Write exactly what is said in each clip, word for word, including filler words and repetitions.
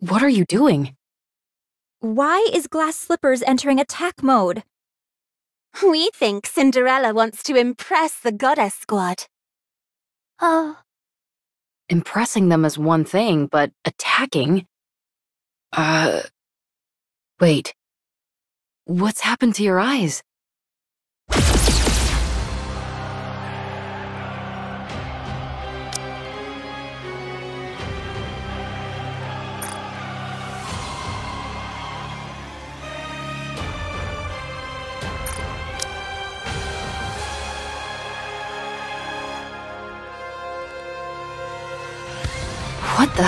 What are you doing? Why is Glass Slippers entering attack mode? We think Cinderella wants to impress the Goddess Squad. Oh. Impressing them is one thing, but attacking? Uh... Wait. What's happened to your eyes? What the?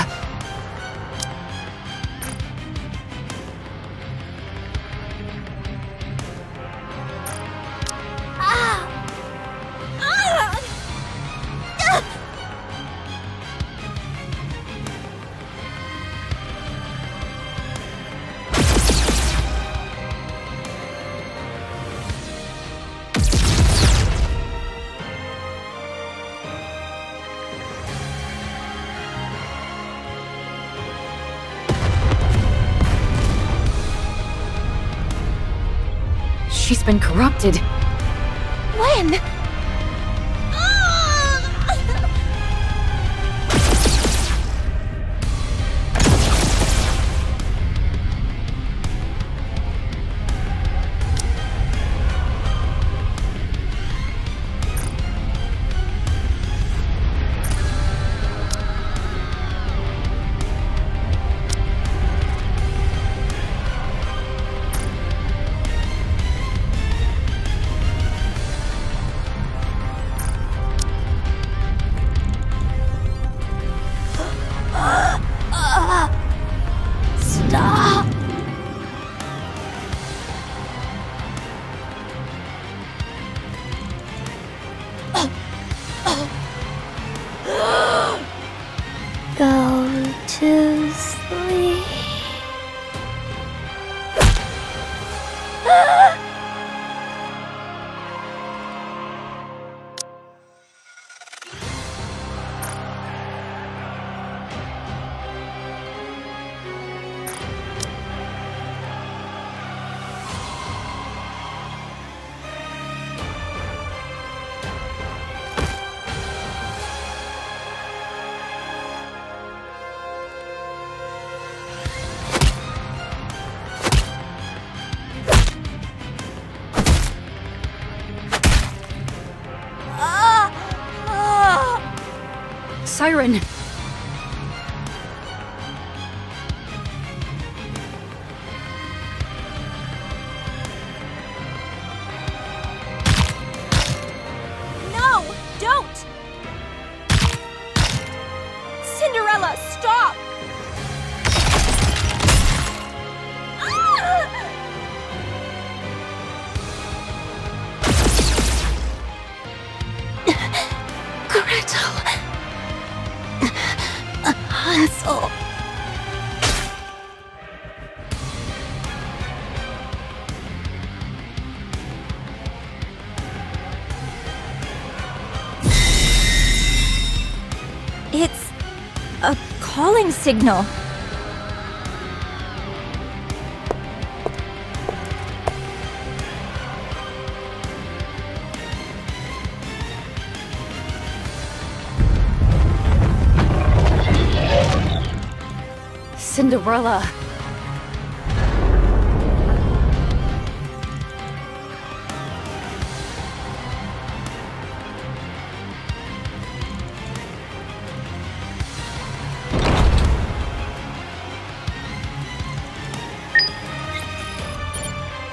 Ah! Ah! Ah! She's been corrupted. When? Stop! Go to sleep. Siren! No! Don't! Cinderella, stop! Gretel! Hansel! It's a calling signal. Cinderella.